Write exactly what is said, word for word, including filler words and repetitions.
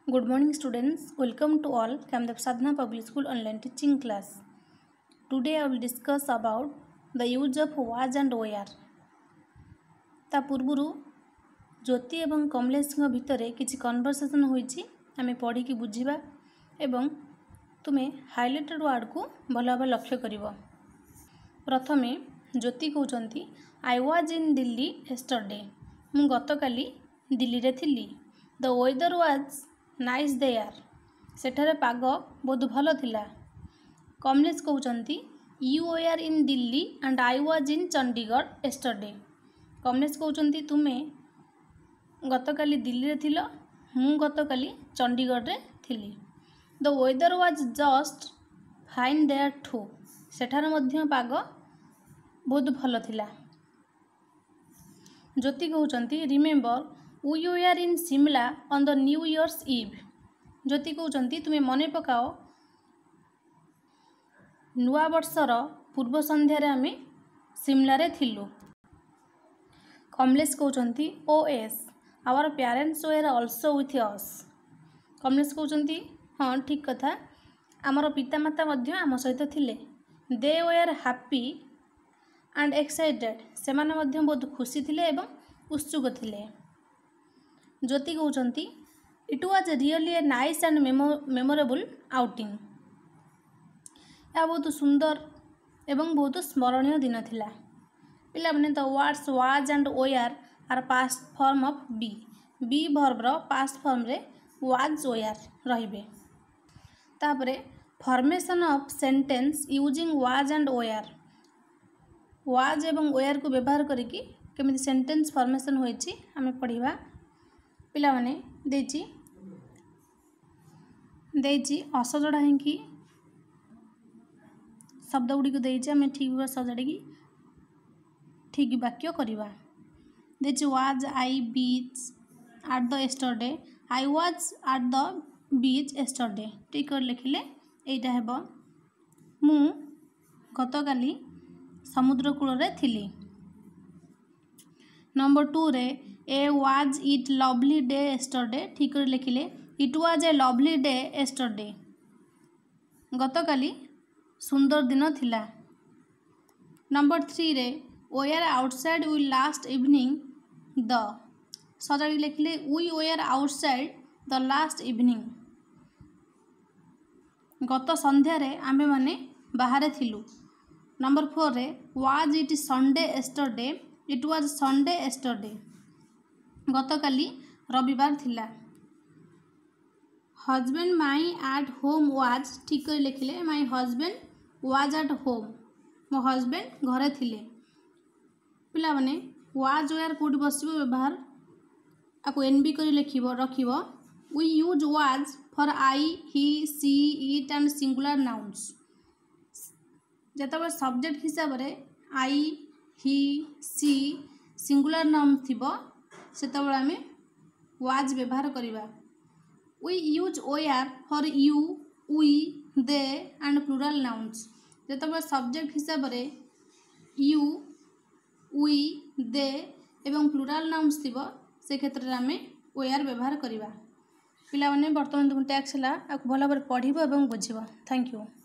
Good morning students, welcome to all Kamdev Sadhana Public School online teaching class. Today I will discuss about the use of was and were. ता पूर्वरु ज्योति एवं कमलेश भितर किसी conversation होइछि आमे पढ़ी कि बुझिबा एवं तुमे हाइलाइटेड वर्ड को भल भाव लक्ष्य करिवो। प्रथमे ज्योति कहउचंती I was in Delhi yesterday, मु गतकाली दिल्ली रे थिली। The weather was nice there, सेठारे पाग बहुत भल थिला। कमलेश कहउचंती you were in Delhi and I was in Chandigarh yesterday. Kamlesh कहउचंती तुमे गतकाली दिल्ली रे थिलो, मु गतकाली चंडीगढ़ रे थिली। The weather was just fine there too, सेठारे मध्य पाग बहुत भल थिला। ज्योति कहउचंती remember we were in Shimla on the new year's eve. Jyoti कहउचंती तुमे मने पकाओ नुआ वर्षर पूर्व संध्यारे आमे शिमला रे थिलु। कमलेश कहउचंती oh yes our parents were also with us. Kamlesh कहउचंती हाँ ठीक कथा, आमर पितामाता मध्य आम सहित थिले। They were happy and excited, सेमाने मध्य बहुत खुशी थिले एवं उत्सुक थिले। ज्योति कहउचंती it was really a nice and memorable outing. या बहुत सुंदर एवं बहुत स्मरणीय दिन थिला। पिला माने the words was and were are past form of be. Be verb रो पास्ट फॉर्म रे वाज वेयर रहिबे। तापरे formation of sentence using was and were. Was एवं वेयर को व्यवहार करिकि केमिति सेंटेंस फॉर्मेशन होइछि आमे पढिबा। पिला माने देछि देछि असजडा हेंकी शब्द गुडी को देछि आमे ठीक भाबे सजडीकी ठीक वाक्य करिबा। देछि was I beach at the yesterday, I was at the beach yesterday. ठीक कर लिखिले एटा हेबो मु गतकाली समुद्र कूल रे थिली। नंबर टू रे a was it lovely day yesterday. ठीक कर लिखिले it was a lovely day yesterday. गतकाली सुंदर दिन थिला। नंबर थ्री रे were outside we last evening the. सजाड़ी लिखिले we were outside the last evening. गत संध्यारे आमे माने बाहर थिलु। नंबर फोर रे was it Sunday yesterday, it was Sunday yesterday. गतकाली रविवार थिला। Husband my at home was. ठीक कर लिखिले my husband was at home, मो हजबैंड घरे थिले। पिला माने वाज वेयर कोडी बसिबो व्यवहार आको एनबी करी लिखिबो रखिबो। We use was for I he she it and singular nouns. जेतबे सब्जेक्ट हिसाब रे आई ही सी सिंगुलर नाउन थिबो सेतबे आमे वाज व्यवहार करिबा। We use were for you we they and plural nouns. जेतबे सब्जेक्ट हिसाब रे यू वी दे एवं प्लुरल नाउन्स थिबो से क्षेत्र रे आमे वेयर व्यवहार करिबा। पिला माने वर्तमान टैक्स हला भल भाव पढ़िबो एवं बुझिबो। Thank you.